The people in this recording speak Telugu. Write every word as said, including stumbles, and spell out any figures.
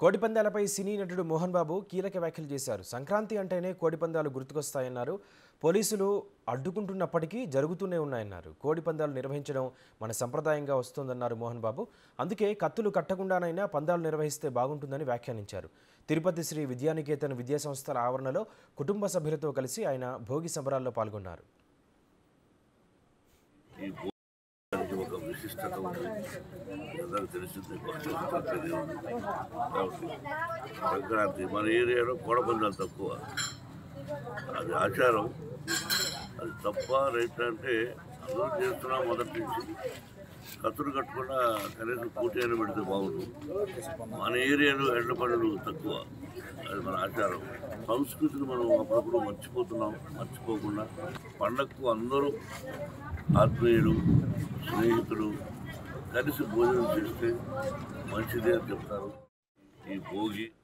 కోడిపందాలపై సినీ నటుడు మోహన్ బాబు కీలక వ్యాఖ్యలు చేశారు. సంక్రాంతి అంటేనే కోడిపందాలు గుర్తుకొస్తాయన్నారు. పోలీసులు అడ్డుకుంటున్నప్పటికీ జరుగుతూనే ఉన్నాయన్నారు. కోడిపందాలు నిర్వహించడం మన సంప్రదాయంగా వస్తోందన్నారు మోహన్ బాబు. అందుకే కత్తులు కట్టకుండానైనా పందాలు నిర్వహిస్తే బాగుంటుందని వ్యాఖ్యానించారు. తిరుపతి శ్రీ విద్యానికేతన్ విద్యాసంస్థల ఆవరణలో కుటుంబ సభ్యులతో కలిసి ఆయన భోగి సంబరాల్లో పాల్గొన్నారు. ఒక విశిష్టత ఉంది. అందరూ తెలిసిందే సంక్రాంతి మన ఏరియాలో కోడపందాలు తక్కువ, అది ఆచారం. అది తప్ప రైట్ అంటే అందరూ చేస్తున్నాం. మొదటి నుంచి కత్తులు కట్టకుండా కనీసం పోటీ అయినా పెడితే బాగుంటుంది. మన ఏరియాలో ఎండ పనులు తక్కువ, అది మన ఆచారం. సంస్కృతిని మనం అప్పుడప్పుడు మర్చిపోతున్నాం. మర్చిపోకుండా పండగకు అందరూ ఆత్మీయులు స్నేహితులు కలిసి భోజనం చేస్తే మంచిదే అని చెప్తారు. ఈ భోగి